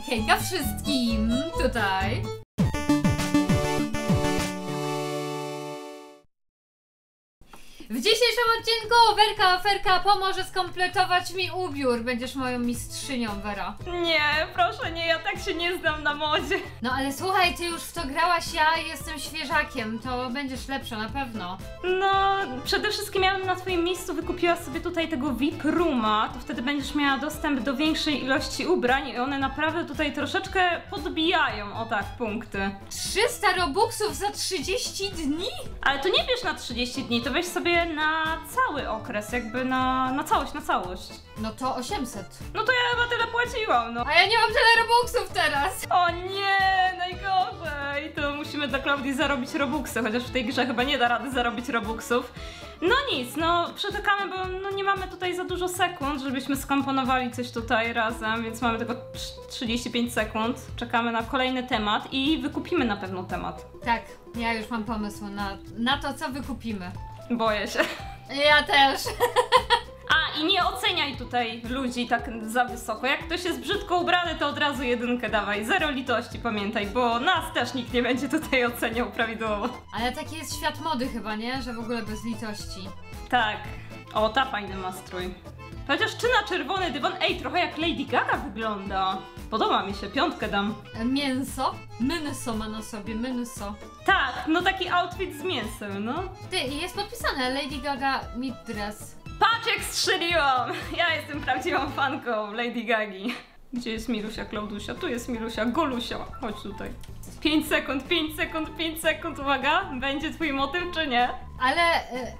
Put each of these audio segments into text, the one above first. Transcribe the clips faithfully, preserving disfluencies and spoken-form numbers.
Hejka wszystkim! Tutaj w dzisiejszym odcinku Werka Ferka pomoże skompletować mi ubiór. Będziesz moją mistrzynią, Wera. Nie, proszę nie, ja tak się nie znam na modzie. No ale słuchaj, ty już w to grałaś, ja jestem świeżakiem, to będziesz lepsza na pewno. No, przede wszystkim ja bym na twoim miejscu wykupiła sobie tutaj tego V I P Rooma, to wtedy będziesz miała dostęp do większej ilości ubrań i one naprawdę tutaj troszeczkę podbijają, o tak, punkty. trzysta robuxów za trzydzieści dni? Ale to nie bierz na trzydzieści dni, to weź sobie na cały okres, jakby na, na całość, na całość. No to osiemset. No to ja chyba tyle płaciłam, no. A ja nie mam tyle robuxów teraz. O nie, najgorzej. To musimy dla Klaudii zarobić robuxy, chociaż w tej grze chyba nie da rady zarobić robuxów. No nic, no przeczekamy, bo no, nie mamy tutaj za dużo sekund, żebyśmy skomponowali coś tutaj razem, więc mamy tylko trzydzieści pięć sekund. Czekamy na kolejny temat i wykupimy na pewno temat. Tak, ja już mam pomysł na, na to, co wykupimy. Boję się. Ja też. A i nie oceniaj tutaj ludzi tak za wysoko. Jak ktoś jest brzydko ubrany, to od razu jedynkę dawaj. Zero litości, pamiętaj, bo nas też nikt nie będzie tutaj oceniał prawidłowo. Ale taki jest świat mody chyba, nie? Że w ogóle bez litości. Tak. O, ta fajny ma strój. Chociaż czy na czerwony dywan? Ej, trochę jak Lady Gaga wygląda. Podoba mi się, piątkę dam. Mięso? Mięso ma na sobie, mięso. Tak, no taki outfit z mięsem, no. Ty, jest podpisane Lady Gaga mid dress. Patrz jak strzeliłam! Ja jestem prawdziwą fanką Lady Gagi. Gdzie jest Milusia Klaudusia? Tu jest Milusia Golusia. Chodź tutaj. pięć sekund, pięć sekund, pięć sekund, uwaga. Będzie twój motyw czy nie? Ale... Y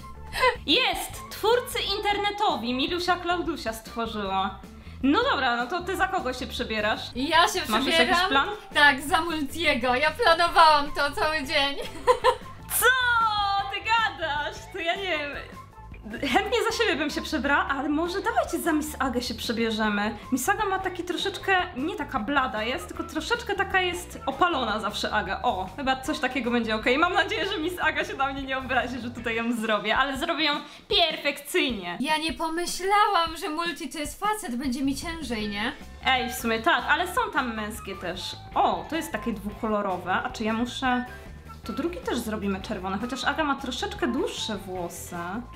Jest! Twórcy internetowi Milusia Klaudusia stworzyła. No dobra, no to ty za kogo się przebierasz? Ja się Masz już przebieram. jakiś plan? Tak, za Multiego. Ja planowałam to cały dzień. Co? Ty gadasz? To ja nie wiem. Chętnie za siebie bym się przebrała, ale może dawajcie za Miss Agę się przebierzemy. Miss Aga ma taki troszeczkę, nie taka blada jest, tylko troszeczkę taka jest opalona zawsze Aga. O, chyba coś takiego będzie ok. Mam nadzieję, że Miss Aga się na mnie nie obrazi, że tutaj ją zrobię, ale zrobię ją perfekcyjnie. Ja nie pomyślałam, że Multi to jest facet, będzie mi ciężej, nie? Ej, w sumie tak, ale są tam męskie też. O, to jest takie dwukolorowe, a czy ja muszę... To drugi też zrobimy czerwone, chociaż Aga ma troszeczkę dłuższe włosy.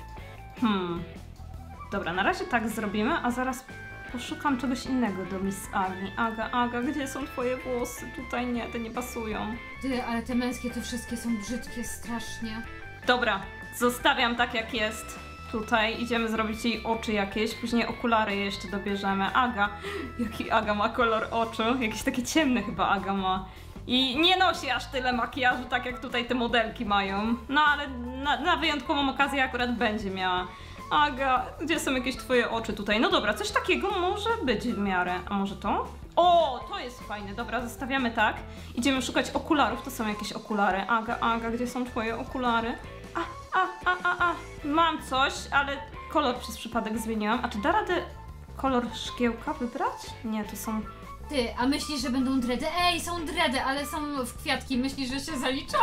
Hmm. Dobra, na razie tak zrobimy, a zaraz poszukam czegoś innego do Miss Agi. Aga, Aga, gdzie są twoje włosy? Tutaj nie, te nie pasują. Ty, ale te męskie to wszystkie są brzydkie strasznie. Dobra, zostawiam tak jak jest. Tutaj idziemy zrobić jej oczy jakieś, później okulary jeszcze dobierzemy. Aga, jaki Aga ma kolor oczu? Jakieś takie ciemne chyba Aga ma. I nie nosi aż tyle makijażu, tak jak tutaj te modelki mają. No ale na, na wyjątkową okazję akurat będzie miała. Aga, gdzie są jakieś twoje oczy tutaj? No dobra, coś takiego może być w miarę. A może to? O, to jest fajne. Dobra, zostawiamy tak. Idziemy szukać okularów. To są jakieś okulary. Aga, Aga, gdzie są twoje okulary? A, a, a, a, a. Mam coś, ale kolor przez przypadek zmieniłam. A czy da radę kolor szkiełka wybrać? Nie, to są... Ty, a myślisz, że będą dready? Ej, są dready, ale są w kwiatki. Myślisz, że się zalicza?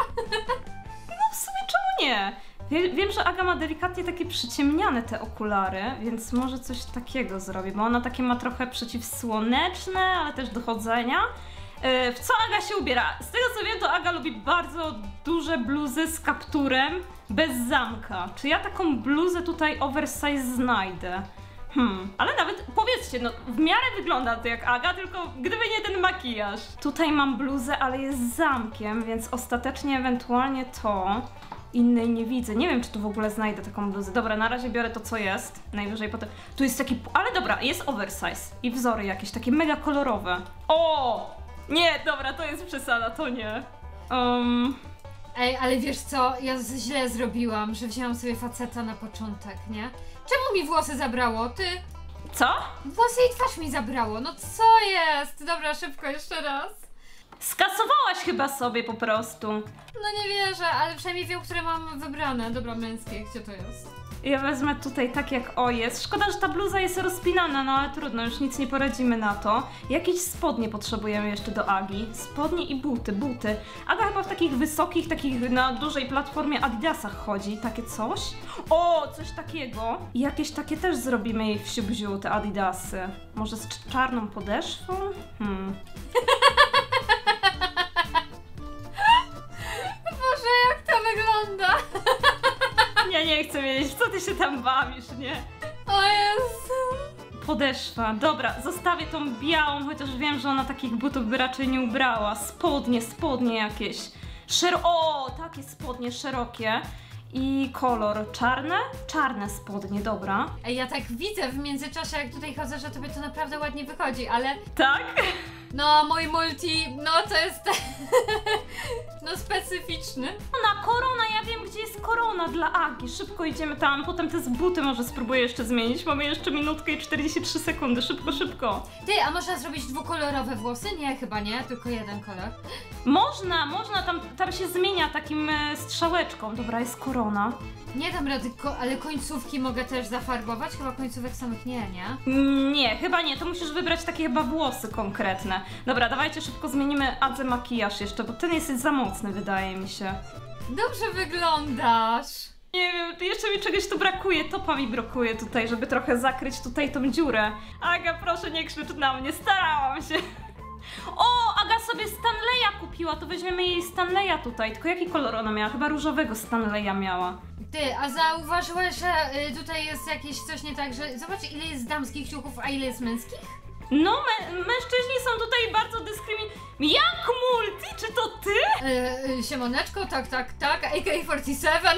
No w sumie czemu nie? Wie, wiem, że Aga ma delikatnie takie przyciemniane te okulary, więc może coś takiego zrobię, bo ona takie ma trochę przeciwsłoneczne, ale też do chodzenia. Yy, w co Aga się ubiera? Z tego co wiem, to Aga lubi bardzo duże bluzy z kapturem bez zamka. Czy ja taką bluzę tutaj oversize znajdę? Hmm, ale nawet powiedzcie, no w miarę wygląda to jak Aga, tylko gdyby nie ten makijaż. Tutaj mam bluzę, ale jest z zamkiem, więc ostatecznie ewentualnie to. Innej nie widzę. Nie wiem, czy tu w ogóle znajdę taką bluzę. Dobra, na razie biorę to, co jest. Najwyżej potem... Tu jest taki... Ale dobra, jest oversize. I wzory jakieś, takie mega kolorowe. O! Nie, dobra, to jest przesada, to nie. Um... Ej, ale wiesz co? Ja źle zrobiłam, że wzięłam sobie faceta na początek, nie? Czemu mi włosy zabrało? Ty? Co? Włosy i twarz mi zabrało. No co jest? Dobra, szybko, jeszcze raz. Skasowałaś chyba sobie po prostu. No nie wierzę, ale przynajmniej wiem, które mam wybrane. Dobra, męskie, gdzie to jest? Ja wezmę tutaj tak jak o jest. Szkoda, że ta bluza jest rozpinana, no ale trudno, już nic nie poradzimy na to. Jakieś spodnie potrzebujemy jeszcze do Agi. Spodnie i buty, buty. Aga chyba w takich wysokich, takich na dużej platformie Adidasach chodzi. Takie coś? O, coś takiego. I jakieś takie też zrobimy jej w siubziu, te Adidasy. Może z czarną podeszwą? Hmm. Boże, jak to wygląda? Ja nie chcę wiedzieć, co ty się tam bawisz, nie? O Jezu. Podeszwa. Dobra, zostawię tą białą, chociaż wiem, że ona takich butów by raczej nie ubrała. Spodnie, spodnie jakieś. Szero... O, takie spodnie szerokie. I kolor czarne? Czarne spodnie, dobra. Ej, ja tak widzę w międzyczasie, jak tutaj chodzę, że tobie to naprawdę ładnie wychodzi, ale Tak? no, mój multi, no to jest no specyficzny. Ona, korona, ja wiem, gdzie jest korona dla Agi. Szybko idziemy tam, potem te z buty może spróbuję jeszcze zmienić. Mamy jeszcze minutkę i czterdzieści trzy sekundy. Szybko, szybko. Ty, a można zrobić dwukolorowe włosy? Nie, chyba nie, tylko jeden kolor. Można, można, tam, tam się zmienia takim e, strzałeczką. Dobra, jest korona. Nie dam rady, ko ale końcówki mogę też zafarbować? Chyba końcówek samych nie, nie? Nie, chyba nie, to musisz wybrać takie chyba włosy konkretne. Dobra, dawajcie szybko zmienimy Adze makijaż jeszcze, bo ten jest za mocny, wydaje mi się. Dobrze wyglądasz. Nie wiem, jeszcze mi czegoś tu brakuje, topa mi brakuje tutaj, żeby trochę zakryć tutaj tą dziurę. Aga, proszę nie krzycz na mnie, starałam się. O, Aga sobie Stanleya kupiła, to weźmiemy jej Stanleya tutaj. Tylko jaki kolor ona miała? Chyba różowego Stanleya miała. Ty, a zauważyłeś, że y, tutaj jest jakieś coś nie tak, że zobacz ile jest damskich ciuchów, a ile jest męskich? No, mę mężczyźni są tutaj bardzo dyskryminowani. Jak multi? Czy to ty? Y, y, siemoneczko, tak, tak, tak, A K czterdzieści siedem.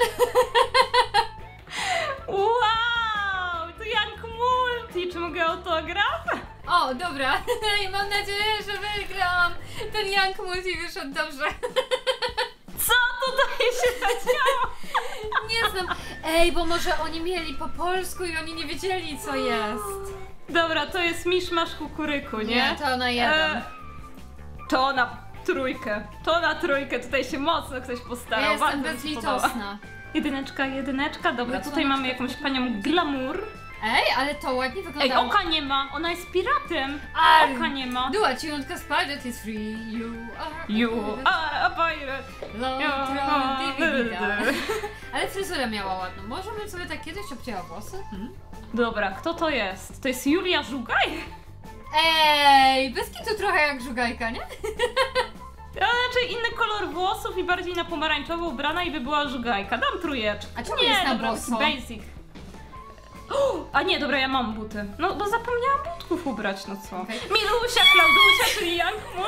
Wow, to jak multi. Czy mogę autograf? O, dobra. I mam nadzieję, że wygram. Ten Young Multi wyszedł dobrze. Co tutaj się zadziało? Nie znam. Ej, bo może oni mieli po polsku i oni nie wiedzieli, co jest. Dobra, to jest miszmasz kukuryku, nie? Nie, to na jeden. E, to na trójkę. To na trójkę. Tutaj się mocno ktoś postarał. Ja jestem Bardzo mi się podoba. bezlitosna. Jedyneczka, jedyneczka. Dobra, No, tutaj co? mamy jakąś panią glamour. Ej, ale to ładnie Ej, wygląda. oka nie ma. Ona jest piratem. Ar- Oka nie ma. Do a tune cause pirate is free. You are You a are a pirate. long You throne are D V D. a- Ale fryzurę miała ładną. Może bym sobie tak kiedyś obcięła włosy? Hmm? Dobra, kto to jest? To jest Julia Żugaj? Ej, bez kitu trochę jak żugajka, nie? Ja raczej inny kolor włosów i bardziej na pomarańczowo ubrana i by była żugajka. Dam trójeczkę. A czemu nie, jest na dobra, boso? taki basic. O, a nie, dobra, ja mam buty. No, bo zapomniałam butków ubrać, no co? Okej. Milusia, Klaudusia, czyli Young Mul.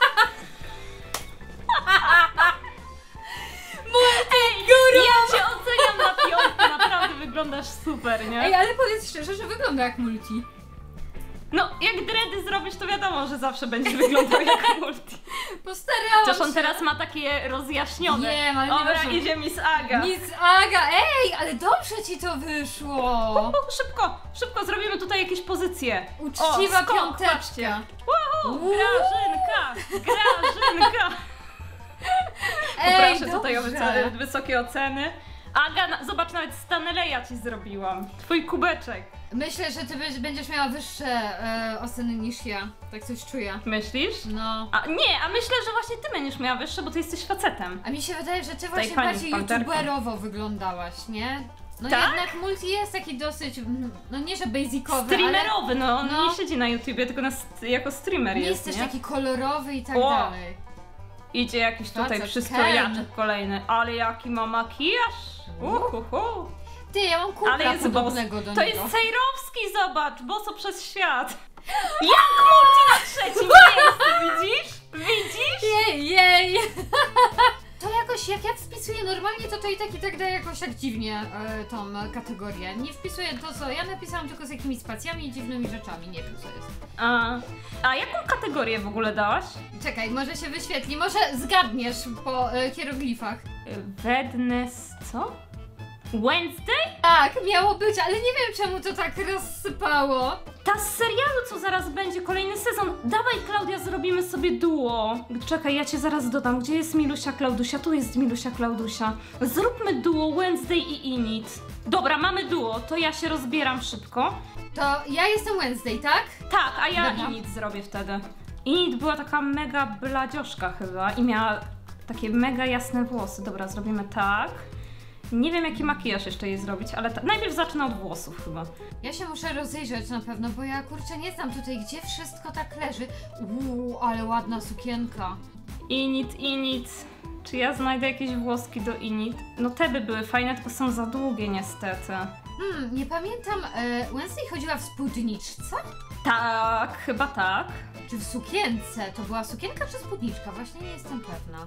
Ej, ja cię oceniam na piątkę, naprawdę wyglądasz super, nie? Ej, ale powiedz szczerze, że wygląda jak multi. No, jak dready zrobisz, to wiadomo, że zawsze będzie wyglądał jak multi. Postarałam Chociaż on się. teraz ma takie rozjaśnione. Wiem, ale nie Dobra, ważne. idzie Miss Aga. Nic Aga, ej, ale dobrze ci to wyszło. O, szybko, szybko zrobimy tutaj jakieś pozycje. Uczciwa o, skok, piąteczka. patrzcie. Woohoo, Uuu. Grażynka, Grażynka. Ej, Poproszę tutaj o dobrze. wyso- wysokie oceny. Aga, na- zobacz, nawet Stanleya ci zrobiłam. Twój kubeczek. Myślę, że ty byś- będziesz miała wyższe e, oceny niż ja. Tak coś czuję. Myślisz? No. A nie, a myślę, że właśnie ty będziesz miała wyższe, bo ty jesteś facetem. A mi się wydaje, że ty właśnie pani bardziej panterką. youtuberowo wyglądałaś, nie? No Tak? jednak multi jest taki dosyć, mm, no nie że basicowy, Streamerowy, no on No. nie siedzi na YouTubie, tylko na st- jako streamer ale nie jest, jest nie? też taki kolorowy i tak O! dalej. Idzie jakiś tutaj Facet, przystrojaczek Ken. kolejny, ale jaki ma makijaż! Uhuhu. Ty, ja mam kupra Ale jest boss. podobnego do To niego. jest Sejrowski, zobacz, boso przez świat. Jak multi na trzecim miejscu, widzisz? Widzisz? Jej, jej! To jakoś, jak ja wpisuję normalnie, to to i tak i tak daje jakoś tak dziwnie e, tą e, kategorię. Nie wpisuję to, co ja napisałam, tylko z jakimiś spacjami i dziwnymi rzeczami. Nie wiem, co jest. A, a jaką kategorię w ogóle dałaś? Czekaj, może się wyświetli, może zgadniesz po e, hieroglifach. Wednes... co? Wednesday? Tak, miało być, ale nie wiem, czemu to tak rozsypało. Ta z serialu, co zaraz będzie, kolejny sezon. Dawaj, Klaudia, zrobimy sobie duo. Czekaj, ja cię zaraz dodam. Gdzie jest Milusia, Klaudusia? Tu jest Milusia, Klaudusia. Zróbmy duo Wednesday i Init. Dobra, mamy duo, to ja się rozbieram szybko. To ja jestem Wednesday, tak? Tak, a ja Dobra. Init zrobię wtedy. Init była taka mega bladzioszka chyba i miała takie mega jasne włosy. Dobra, zrobimy tak. Nie wiem, jaki makijaż jeszcze jej zrobić, ale ta... najpierw zacznę od włosów chyba. Ja się muszę rozejrzeć na pewno, bo ja kurczę nie znam tutaj, gdzie wszystko tak leży. Uuu, ale ładna sukienka. Init, Init. Czy ja znajdę jakieś włoski do Init? No te by były fajne, tylko są za długie niestety. Hmm, nie pamiętam, e, Wednesday chodziła w spódniczce? Tak, chyba tak. Czy w sukience? To była sukienka czy spódniczka? Właśnie nie jestem pewna.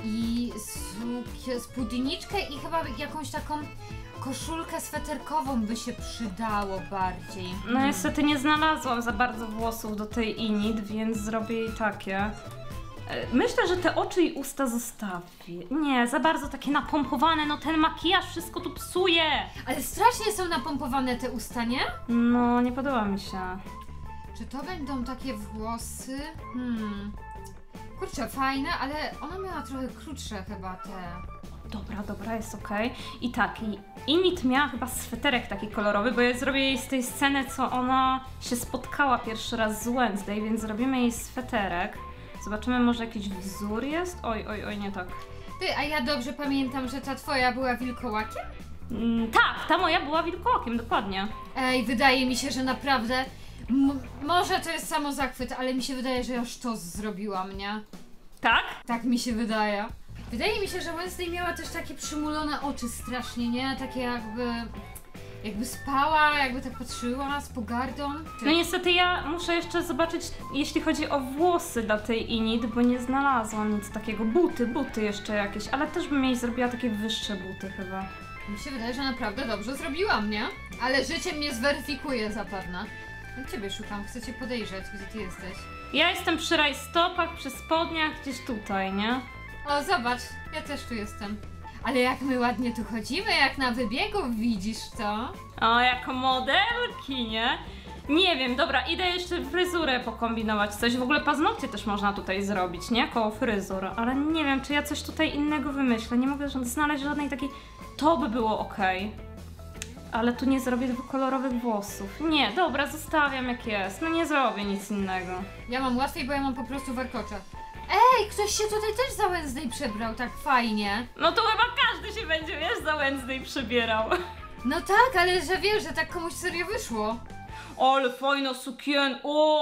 I sukie, spódniczkę i chyba jakąś taką koszulkę sweterkową by się przydało bardziej. No Hmm. niestety nie znalazłam za bardzo włosów do tej Init, więc zrobię jej takie. E, Myślę, że te oczy i usta zostawię. Nie, za bardzo takie napompowane, no ten makijaż wszystko tu psuje. Ale strasznie są napompowane te usta, nie? No, nie podoba mi się. Czy to będą takie włosy? Hmm. Kurczę, fajne, ale ona miała trochę krótsze chyba te. Dobra, dobra, jest okej. I tak, i Init miała chyba sweterek taki kolorowy, bo ja zrobię jej z tej sceny, co ona się spotkała pierwszy raz z Wednesday, więc zrobimy jej sweterek. Zobaczymy, może jakiś wzór jest? Oj, oj, oj, nie tak. Ty, a ja dobrze pamiętam, że ta twoja była wilkołakiem? Mm, tak, ta moja była wilkołakiem, dokładnie. Ej, wydaje mi się, że naprawdę. M- może to jest samo zachwyt, ale mi się wydaje, że ja sztos zrobiłam, nie? Tak? Tak mi się wydaje. Wydaje mi się, że Wednesday miała też takie przymulone oczy strasznie, nie? Takie jakby... Jakby spała, jakby tak patrzyła z pogardą. No niestety ja muszę jeszcze zobaczyć, jeśli chodzi o włosy dla tej Init, bo nie znalazłam nic takiego. Buty, buty jeszcze jakieś, ale też bym jej zrobiła takie wyższe buty chyba. Mi się wydaje, że naprawdę dobrze zrobiłam, nie? Ale życie mnie zweryfikuje zapewne. No ciebie szukam, chcę cię podejrzeć, gdzie ty jesteś. Ja jestem przy rajstopach, przy spodniach, gdzieś tutaj, nie? O, zobacz, ja też tu jestem. Ale jak my ładnie tu chodzimy, jak na wybiegu, widzisz co? O, jako modelki, nie? Nie wiem, dobra, idę jeszcze fryzurę pokombinować, coś. W ogóle paznokcie też można tutaj zrobić, nie? Koło fryzur, ale nie wiem, czy ja coś tutaj innego wymyślę. Nie mogę znaleźć żadnej takiej... To by było okej. Ale tu nie zrobię dwukolorowych włosów. Nie, dobra, zostawiam jak jest. No nie zrobię nic innego. Ja mam łatwiej, bo ja mam po prostu warkocze. Ej, ktoś się tutaj też za Wednesday przebrał, tak fajnie. No to chyba każdy się będzie, wiesz, za Wednesday przebierał. No tak, ale że wiesz, że tak komuś serio wyszło. Ale fajna sukien.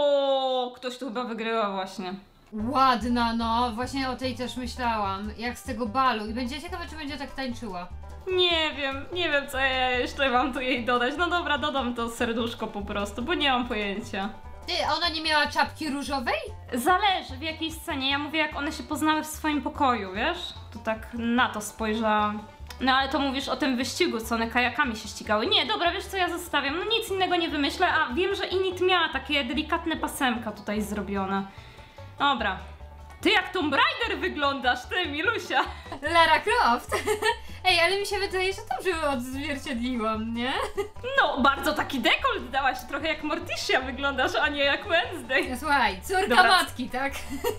O, ktoś tu chyba wygrywa właśnie. Ładna, no, właśnie o tej też myślałam. Jak z tego balu. I będzie ciekawe, czy będzie tak tańczyła. Nie wiem, nie wiem co ja jeszcze mam tu jej dodać. No dobra, dodam to serduszko po prostu, bo nie mam pojęcia. Ty, a ona nie miała czapki różowej? Zależy w jakiej scenie. Ja mówię, jak one się poznały w swoim pokoju, wiesz? To tak na to spojrzałam. No ale to mówisz o tym wyścigu, co one kajakami się ścigały. Nie, dobra, wiesz co ja zostawiam? No nic innego nie wymyślę, a wiem, że Init miała takie delikatne pasemka tutaj zrobione. Dobra. Ty jak Tomb Raider wyglądasz, ty, Milusia! Lara Croft! Ej, ale mi się wydaje, że dobrze odzwierciedliłam, nie? No, bardzo taki dekolt dałaś, trochę jak Morticia wyglądasz, a nie jak Wednesday. Słuchaj, córka Dobra. matki, tak?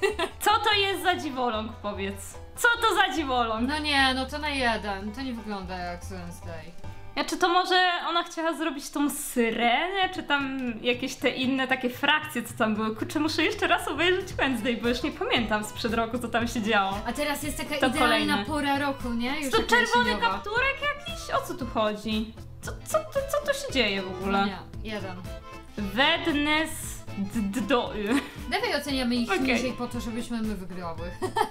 Co to jest za dziwoląg, powiedz? Co to za dziwoląg? No nie, no to na jeden. To nie wygląda jak Wednesday. Ja, czy to może ona chciała zrobić tą syrenę, czy tam jakieś te inne takie frakcje, co tam były? Kurczę, muszę jeszcze raz obejrzeć Wednesday, bo już nie pamiętam sprzed roku, co tam się działo. A teraz jest taka To idealna kolejne. pora roku, nie? Już To taka czerwony jesionowa. kapturek jakiś? O co tu chodzi? Co, co, co, co tu się dzieje w ogóle? Nie, jeden. Wednes... d- d- do... Dawaj oceniamy ich Okej. niżej po to, żebyśmy my wygrały.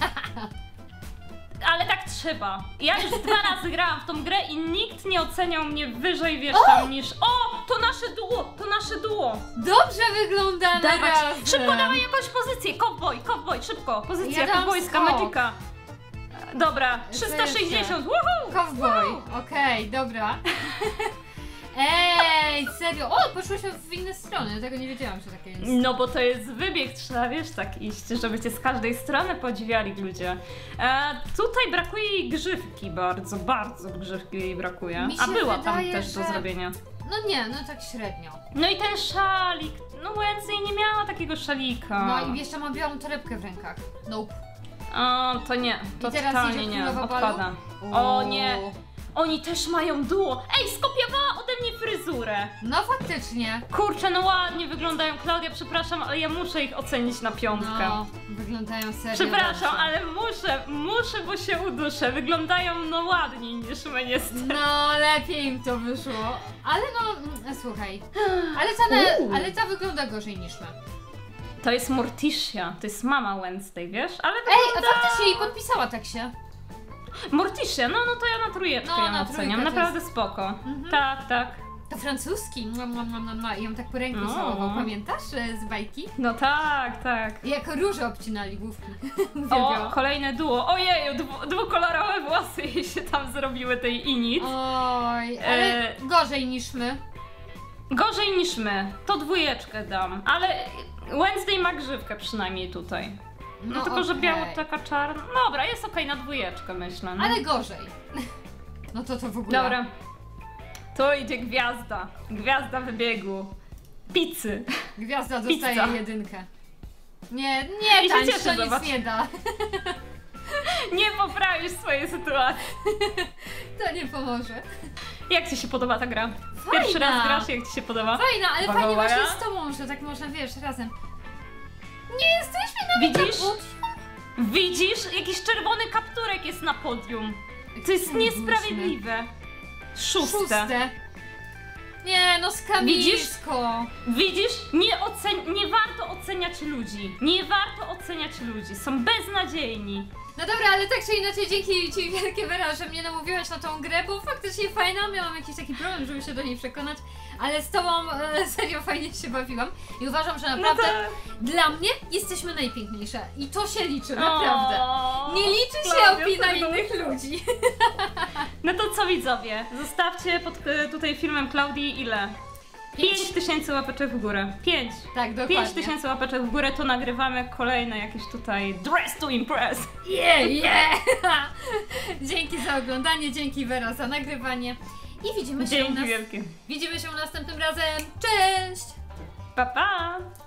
Ale tak trzeba. Ja już dwa razy grałam w tą grę i nikt nie oceniał mnie wyżej, wiesz, tam niż... O! To nasze duo! To nasze duo! Dobrze wyglądamy Dawać. razem! Szybko dawaj jakąś pozycję! Cowboy, cowboy, szybko! Pozycja Ja dam cowboyska, skok. Magica. Dobra, trzysta sześćdziesiąt, woohoo! Cowboy, Woohoo! okej, dobra. Ej, serio? O, poszłyśmy w inne strony, tego nie wiedziałam, że takie jest. No bo to jest wybieg, trzeba wiesz tak iść, żeby cię z każdej strony podziwiali ludzie. E, tutaj brakuje jej grzywki bardzo, bardzo grzywki jej brakuje. Mi A się była wydaje, tam też do że- zrobienia. no nie, no tak średnio. No i ten szalik. No Wednesday nie miała takiego szalika. No i jeszcze ma białą torebkę w rękach. Nope. O, to nie, to I teraz totalnie idzie nie, królowa odpada. balu? O nie, oni też mają duo. Ej, skopiowała ode mnie fryzurę. No faktycznie. Kurczę, no ładnie wyglądają. Klaudia, przepraszam, ale ja muszę ich ocenić na piątkę. No, wyglądają serio Przepraszam, dobrze. ale muszę, muszę, bo się uduszę. Wyglądają no ładniej niż my niestety. No, lepiej im to wyszło. Ale no, mm, słuchaj. Ale ta, na, Uuu. ale ta wygląda gorzej niż my. To jest Morticia, to jest mama Wednesday, wiesz? Ale Ej, wygląda... a faktycznie jej podpisała tak się. Morticia, no, no to ja na trójeczkę No, ją na oceniam, trójkę to naprawdę spoko. Mhm. Tak, tak. To francuski. Mua, mua, mua, mua, mua. I ją tak po ręku No. całował, pamiętasz e, z bajki? No tak, tak. I jako róże obcinali główki. O, Uwielbiałam. kolejne duo. Ojeju, dwu, dwukolorowe włosy jej się tam zrobiły, tej Init. Oj, ale E, gorzej niż my. Gorzej niż my, to dwójeczkę dam, ale Wednesday ma grzywkę przynajmniej tutaj. No, No tylko, że okej. biało taka czarna. Dobra, jest okej na dwójeczkę, myślę. No. Ale gorzej. No to to w ogóle. Dobra. Tu idzie gwiazda. Gwiazda wybiegu. Pizzy. Gwiazda dostaje Pizza. jedynkę. Nie, nie I się tańcz, cieszę, to nic zobacz. nie da. Nie poprawisz swojej sytuacji. To nie pomoże. Jak ci się podoba ta gra? Fajna. Pierwszy raz grasz, jak ci się podoba? Fajna, ale Uwaga, fajnie uwaga. właśnie z tobą, że tak można, wiesz, razem. Nie jesteśmy na Widzisz? podium. Widzisz? Jakiś czerwony kapturek jest na podium. To jest niesprawiedliwe. Szóste. Szóste. Nie, no skamisko. Widzisz? Nie, ocen- nie warto oceniać ludzi. Nie warto oceniać ludzi. Są beznadziejni. No dobra, ale tak czy inaczej dzięki Ci wielkie Wera, że mnie namówiłaś na tą grę, bo faktycznie fajna, miałam jakiś taki problem, żeby się do niej przekonać, ale z Tobą e, serio fajnie się bawiłam i uważam, że naprawdę tak. dla mnie jesteśmy najpiękniejsze i to się liczy, naprawdę. O, Nie liczy się Klaudia, opinia co innych ludzi. No to co widzowie? Zostawcie pod e, tutaj filmem Klaudii ile? pięć tysięcy łapeczek w górę. pięć. Tak, dokładnie. pięć tysięcy łapeczek w górę, to nagrywamy kolejne jakieś tutaj Dress to Impress. Yeah, yeah! Dzięki za oglądanie, dzięki Wera za nagrywanie i widzimy się u Dzięki nas. wielkie. Widzimy się następnym razem. Cześć! Pa, pa!